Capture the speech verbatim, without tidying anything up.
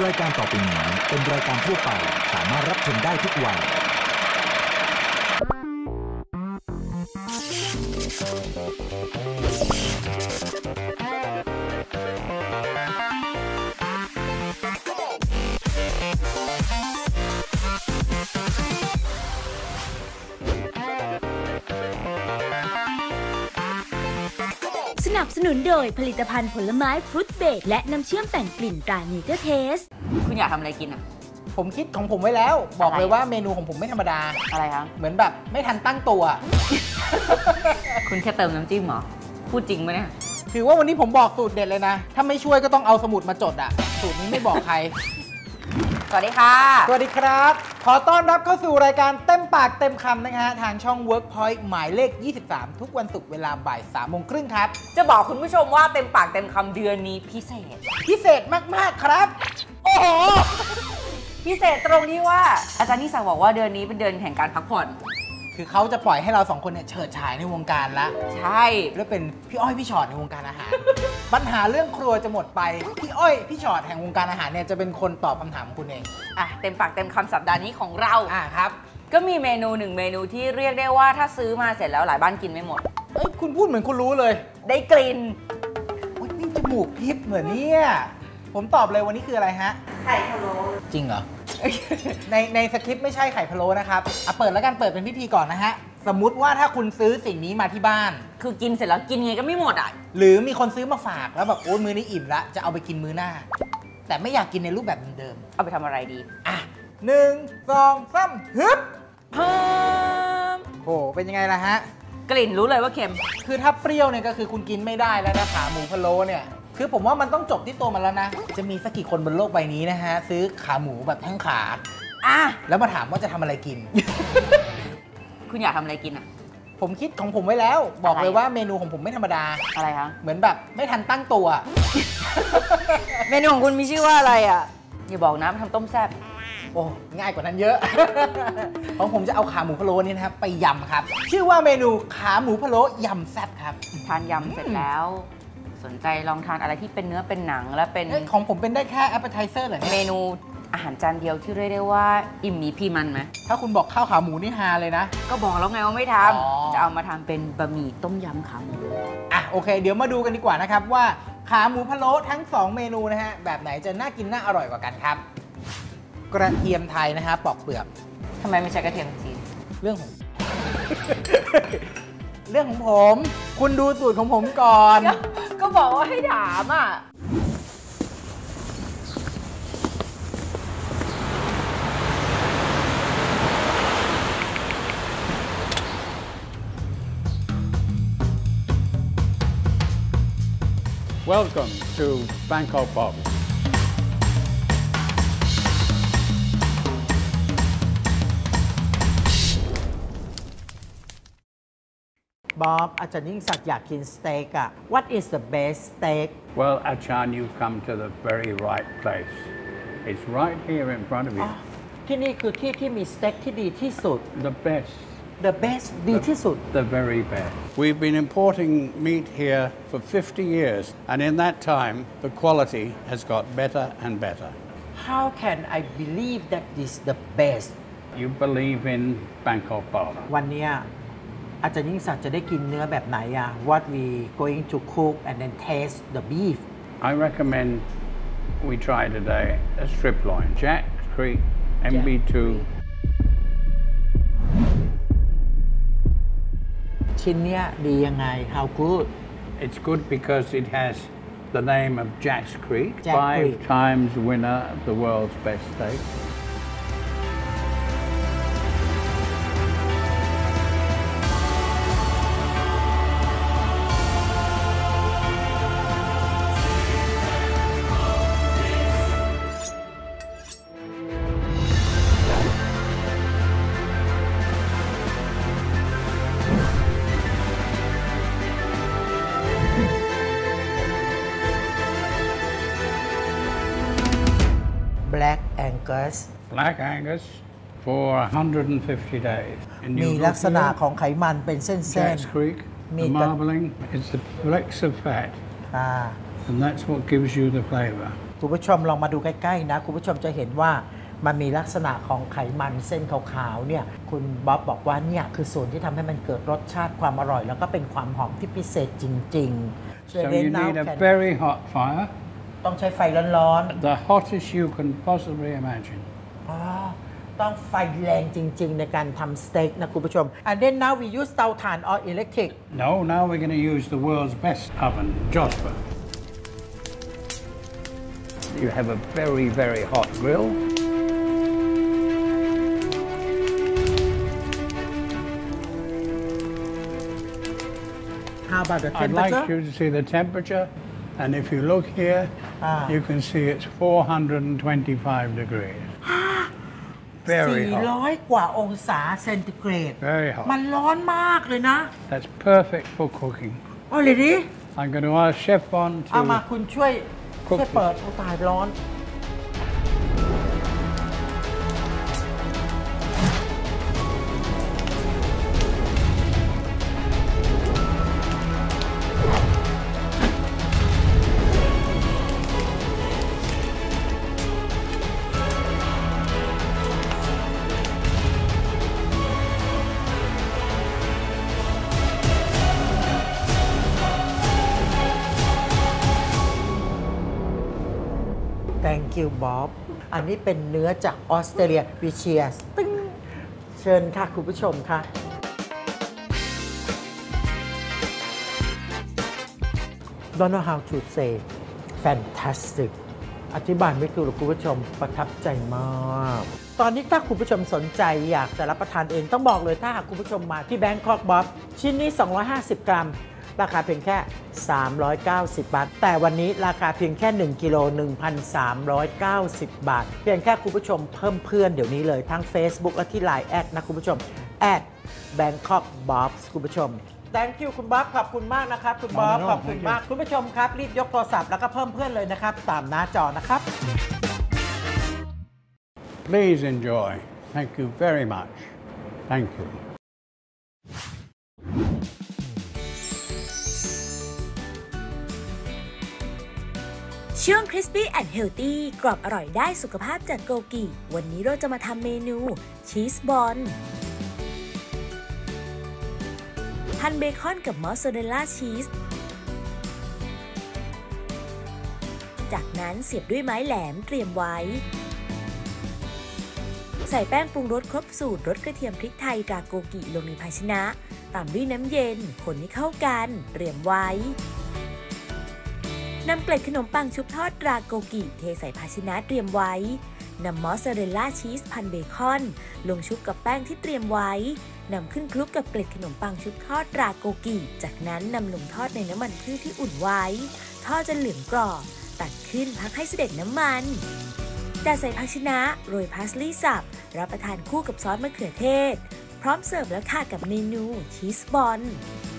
รายการต่อไปนี้เป็นรายการทั่วไปสามารถรับชมได้ทุกวัยสนับสนุนโดยผลิตภัณฑ์ผลไม้ฟรุตเบรดและน้ำเชื่อมแต่งกลิ่นตราเนเจอร์เทสคุณอยากทำอะไรกินอ่ะผมคิดของผมไว้แล้วบอกเลยว่าเมนูของผมไม่ธรรมดาอะไรคะเหมือนแบบไม่ทันตั้งตัวคุณแค่เติมน้ำจิ้มเหรอพูดจริงไหมเนี่ยถือว่าวันนี้ผมบอกสูตรเด็ดเลยนะถ้าไม่ช่วยก็ต้องเอาสมุดมาจดอ่ะสูตรนี้ไม่บอกใครสวัสดีค่ะสวัสดีครับขอต้อนรับเข้าสู่รายการเต็มปากเต็มคำนะฮะทางช่อง Workpoint หมายเลขยี่สิบสามทุกวันศุกร์เวลาบ่ายสามโมงครึ่งครับจะบอกคุณผู้ชมว่าเต็มปากเต็มคำเดือนนี้พิเศษพิเศษมากๆครับโอ้โหพิเศษตรงที่ว่าอาจารย์นิสังบอกว่าเดือนนี้เป็นเดือนแห่งการพักผ่อนคือเขาจะปล่อยให้เราสองคนเนี่ยเฉิดฉายในวงการละใช่แล้วเป็นพี่อ้อยพี่ชอตในวงการอาหาร ปัญหาเรื่องครัวจะหมดไปพี่อ้อยพี่ชอตแห่งวงการอาหารเนี่ยจะเป็นคนตอบคำถามคุณเองอ่ะเต็มปากเต็มคำสัปดาห์นี้ของเราอ่ะครับก็มีเมนูหนึ่งเมนูที่เรียกได้ว่าถ้าซื้อมาเสร็จแล้วหลายบ้านกินไม่หมดเอ้ยคุณพูดเหมือนคุณรู้เลยได้กลิ่นโอ้ยนี่จมูกทิพย์เหมือนเนี่ยผมตอบเลยวันนี้คืออะไรฮะไข่พะโล้จริงเหรอ ในในสคริปต์ไม่ใช่ไข่พะโล้นะครับอ่ะเปิดแล้วกันเปิดเป็นพิธีก่อนนะฮะสมมุติว่าถ้าคุณซื้อสิ่งนี้มาที่บ้านคือกินเสร็จแล้วกินไงก็ไม่หมดอ่ะหรือมีคนซื้อมาฝากแล้วแบบโอ้มื้อนี้อิ่มละจะเอาไปกินมื้อหน้าแต่ไม่อยากกินในรูปแบบเดิมเอาไปทำอะไรดีอ่ะหนึ่งสองสามฮึบเพิ่มโหเป็นยังไงล่ะฮะกลิ่นรู้เลยว่าเค็มคือถ้าเปรี้ยวเนี่ยก็คือคุณกินไม่ได้แล้วนะขาหมูพะโล้เนี่ยคือผมว่ามันต้องจบที่ตัวมันแล้วนะจะมีสักกี่คนบนโลกใบนี้นะฮะซื้อขาหมูแบบทั้งขาอ่ะแล้วมาถามว่าจะทำอะไรกินคุณอยากทำอะไรกินอ่ะผมคิดของผมไว้แล้วบอกเลยว่าเมนูของผมไม่ธรรมดาอะไรคะเหมือนแบบไม่ทันตั้งตัวเมนูของคุณมีชื่อว่าอะไรอ่ะอย่าบอกนะทำต้มแซ่บโอ้ง่ายกว่านั้นเยอะ ของผมจะเอาขาหมูพะโล้นี่นะครับไปยำครับชื่อว่าเมนูขาหมูพะโล้ยำแซ่บครับทานยำเสร็จแล้วสนใจลองทานอะไรที่เป็นเนื้อเป็นหนังและเป็นของผมเป็นได้แค่ appetizer เหรอเมนูอาหารจานเดียวที่เรียกได้ว่าอิ่มมีพีมันไหมถ้าคุณบอกข้าวขาหมูนี่ฮาเลยนะก็บอกแล้วไงว่าไม่ทำจะเอามาทำเป็นบะหมี่ต้มยำขาหมูอ่ะโอเคเดี๋ยวมาดูกันดีกว่านะครับว่าขาหมูพะโล้ทั้งสองเมนูนะฮะแบบไหนจะน่ากินน่าอร่อยกว่ากันครับกระเทียมไทยนะฮะปอกเปลือกทำไมไม่ใช่กระเทียมจีนเรื่องของ เรื่องของผมคุณดูสูตรของผมก่อนก็บอกว่าให้ถามอ่ะ Welcome to Bangkok Bob. Bob อาจารย์ยิ่งศักดิ์อยากกินสเต็กอะ What is the best steak? Well, Achan, you've come to the very right place. It's right here in front of you. ที่นี่คือที่ที่มีสเต็กที่ดีที่สุด The best. The best ดีที่สุด The very best. We've been importing meat here for fifty years, and in that time, the quality has got better and better. How can I believe that this is the best? You believe in Bangkok Bob. วันนี้อาจารย์ยิ่งศักดิ์จะได้กินเนื้อแบบไหนอะ What we going to cook and then taste the beef. I recommend we try today a strip loin, Jack Creek M B two. ชิ้นเนี้ยดียังไง How good? It's good because it has the name of Jack's Creek, Jack five Creek. times winner of the world's best steak. Black Angus Black Angus for one hundred fifty days. มีลักษณะของไขมันเป็นเส้นๆ Jack's Creek, the marbling is the flecks of fat, and that's what gives you the flavor. คุณผู้ชมลองมาดูใกล้ๆนะคุณผู้ชมจะเห็นว่ามันมีลักษณะของไขมันเส้นขาวๆเนี่ยคุณบ๊อบบอกว่าเนี่ยคือส่วนที่ทำให้มันเกิดรสชาติความอร่อยแล้วก็เป็นความหอมที่พิเศษจริงๆ So you need a very hot fire. ต้องใช้ไฟร้อน The hottest you can possibly imagine. ๆอ๋อต้องไฟแรงจริงๆในการทำสเต็กนะคุณผู้ชม and then now we use เตาถ่าน or electric No, now we're going to use the world's best oven, Josper. You have a very, very hot grill. how about the I'd like temperature you to see the temperature, and if you look here, Ah. you can see it's four hundred twenty-five degrees. Very สี่ร้อย hot. กว่าองศาเซนติเกรด Very hot. มันร้อนมากเลยนะ That's perfect for cooking. อ๋อเลยดิ I'm going to ask Chef Bon เอามา to คุณช่วยครบช่วยเปิดโอ้ตายร้อน Thank you Bob อันนี้เป็นเนื้อจากออสเตรเลียวิเชียสตึ้งเชิญค่ะคุณผู้ชมค่ะ Don't know how to say fantastic อธิบายไม่ถูกหรอกคุณผู้ชมประทับใจมาก ตอนนี้ถ้าคุณผู้ชมสนใจอยากจะรับประทานเองต้องบอกเลยถ้าหากคุณผู้ชมมาที่ Bangkok Bob ชิ้นนี้ สองร้อยห้าสิบ กรัม ราคาเพียงแค่ สามร้อยเก้าสิบ บาท แต่วันนี้ราคาเพียงแค่ หนึ่ง กิโล หนึ่งพันสามร้อยเก้าสิบ บาท เพียงแค่คุณผู้ชมเพิ่มเพื่อนเดี๋ยวนี้เลยทั้ง Facebook และที่ ไลน์ แอดนะคุณผู้ชม แอด Bangkok Bobs คุณผู้ชม Thank you คุณบ๊อบขอบคุณมากนะครับคุณบ๊อบ Not at all, ขอบคุณมาก คุณผู้ชมครับรีบยกโทรศัพท์แล้วก็เพิ่มเพื่อนเลยนะครับตามหน้าจอนะครับ please enjoy. Thank you very much. Thank you. ช่วง Crispy and Healthy กรอบอร่อยได้สุขภาพจากโกกิวันนี้เราจะมาทำเมนูชีสบอลพันเบคอนกับมอสซาเรลล่าชีสจากนั้นเสียบด้วยไม้แหลมเตรียมไว้ใส่แป้งปรุงรสครบสูตรรสกระเทียมพริกไทยตราโกกิลงในภาชนะตามด้วยน้ำเย็นคนให้เข้ากันเตรียมไว้นำเกล็ดขนมปังชุบทอดตราโกกิเทใส่ภาชนะเตรียมไว้นำมอสซาเรลล่าชีสพันเบคอนลงชุบกับแป้งที่เตรียมไว้นำขึ้นคลุกกับเกล็ดขนมปังชุบทอดตราโกกิจากนั้นนำลงทอดในน้ำมันพืชที่อุ่นไว้ทอดจนเหลืองกรอบตัดขึ้นพักให้เสด็จน้ำมันจัดใส่ภาชนะโรยพาสลีย์สับรับประทานคู่กับซอสมะเขือเทศพร้อมเสิร์ฟแล้วค่ะกับเมนูชีสบอล